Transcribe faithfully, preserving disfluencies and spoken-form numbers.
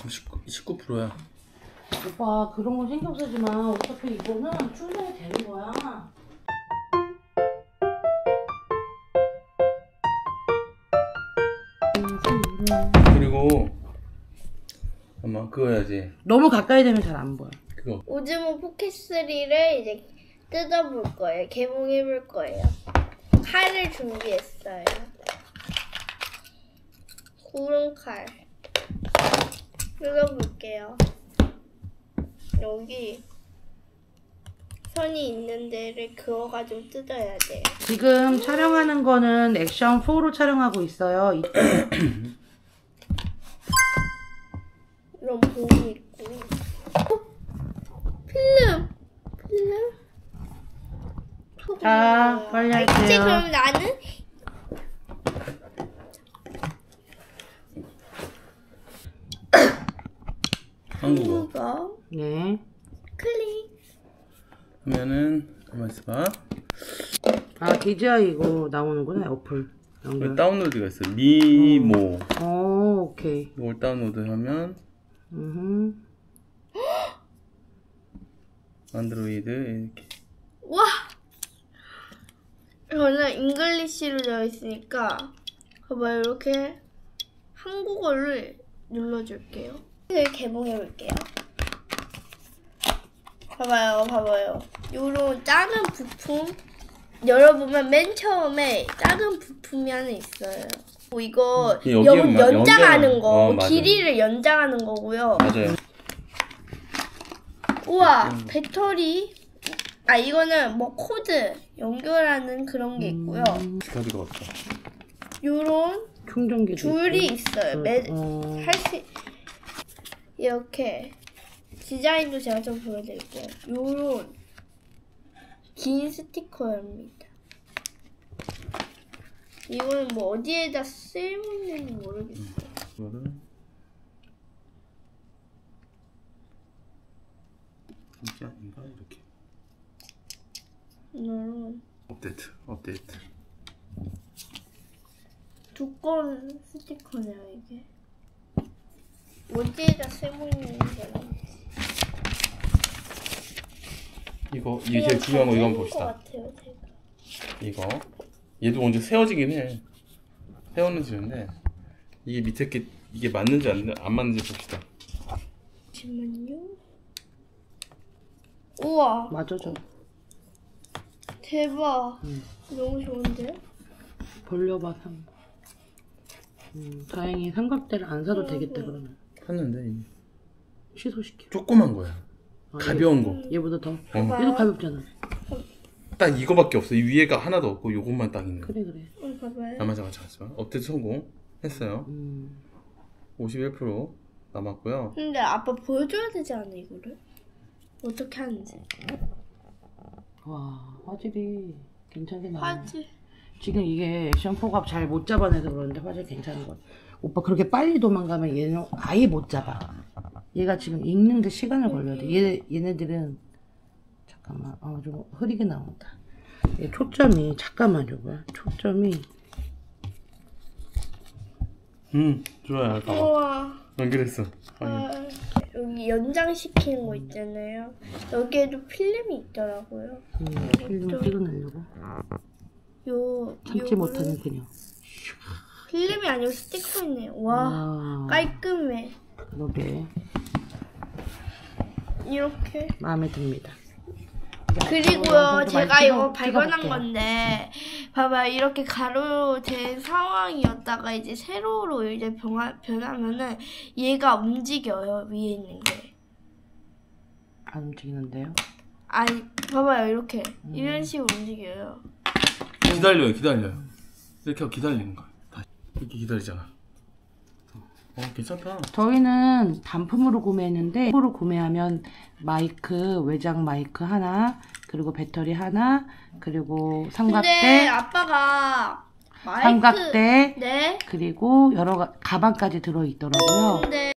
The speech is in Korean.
지금 십구 퍼센트야. 오빠 그런 거 신경 쓰지 마. 어차피 이거는 충전이 되는 거야. 그리고 엄마 그거 해야지. 너무 가까이 되면 잘 안 보여. 그거. 오즈모 포켓쓰리를 이제 뜯어볼 거예요. 개봉해볼 거예요. 칼을 준비했어요. 구름칼. 뜯어볼게요. 여기 선이 있는 데를 그어가지고 뜯어야 돼요. 지금 촬영하는 거는 액션 사로 촬영하고 있어요. 이런 봉이 있고. 어? 필름! 필름? 자, 빨리 할게요. 알겠지? 그럼 나는 한국어. 한국어 네. 클릭. 하면은 가만 있어봐. 아 디지아이 이거 나오는구나. 어플 여기 다운로드가 있어. 미모. 어 오케이. 이걸 다운로드 하면 음. 안드로이드 이렇게. 와! 저는 잉글리시로 되어 있으니까 봐봐요. 이렇게 한국어를 눌러줄게요. 개봉해볼게요. 봐봐요. 봐봐요. 요런 작은 부품 열어보면 맨 처음에 작은 부품이 하나 있어요. 이거 음, 여기에 연, 막 연장하는 연결- 거, 어, 맞아요. 길이를 연장하는 거고요. 맞아요. 우와, 음. 배터리. 아, 이거는 뭐 코드 연결하는 그런 게 있고요. 기다리가 없다. 요런 충전기 줄이 있어요. 매, 어. 할 수, 이렇게 디자인도 제가 좀 보여드릴게요. 요런 긴 스티커입니다. 이거는 뭐 어디에다 쓰고 있는지 모르겠어요. 이거를 진짜 인가 이렇게. 이거는 업데이트, 업데이트. 두꺼운 스티커네요, 이게. 어디에다 쓰고 있는지 모르겠어요. 이거 이게 제일 중요한 거 이거 한번 봅시다. 같아요, 제가. 이거 얘도 먼저 세워지긴 해. 세워는 지는데 이게 밑에 게 이게 맞는지 안, 안 맞는지 봅시다. 잠시만요. 우와, 맞아줘. 대박. 응. 너무 좋은데? 벌려봐 상. 음, 다행히 삼각대를 안 사도 되겠다 그러면. 샀는데 이게 취소시켜. 조그만 거야. 아, 가벼운 거. 얘, 얘보다 더. 어. 얘도 가볍잖아. 딱 이거밖에 없어. 이 위에가 하나도 없고 요것만 딱 있는 거. 그래 그래. 어, 봐봐요. 아 맞아 맞아 맞아. 업데이트 성공했어요. 음. 오십일 퍼센트 남았고요. 근데 아빠 보여줘야 되지 않아, 이거를? 어떻게 하는지. 와 화질이 괜찮게 나와. 화질. 지금 이게 액션 사가 잘 못 잡아내서 그러는데 화질 괜찮은 거. 오빠 그렇게 빨리 도망가면 얘는 아예 못 잡아. 얘가 지금 읽는데 시간을 걸려야 돼. 얘, 얘네들은 잠깐만 어, 좀 흐리게 나온다. 얘 초점이 잠깐만 줘봐. 초점이 음 좋아요. 봐봐. 우와. 연결했어. 아, 여기 연장시키는 거 있잖아요. 여기에도 필름이 있더라고요. 음, 필름 찍어내려고 요, 참지 요거는 못하는 그녀. 필름이 아니고 스티커이네요. 와, 와, 깔끔해. 그러게 이렇게. 마음에 듭니다. 그리고요, 영상도 제가 많이 이거 찍어- 발견한 찍어볼게요. 건데, 봐봐요. 이렇게 가로된 상황이었다가 이제 세로로 이제 변하, 변하면은 얘가 움직여요, 위에 있는 게. 안 움직이는데요? 아니, 봐봐요. 이렇게. 음. 이런 식으로 움직여요. 기다려요, 기다려요. 이렇게 하고 기다리는 거야. 다시 이렇게 기다리잖아. 어, 괜찮다. 저희는 단품으로 구매했는데 단품으로 구매하면 마이크, 외장 마이크 하나, 그리고 배터리 하나, 그리고 근데 삼각대, 아빠가 마이크. 삼각대, 네. 그리고 여러 가, 가방까지 들어있더라고요. 근데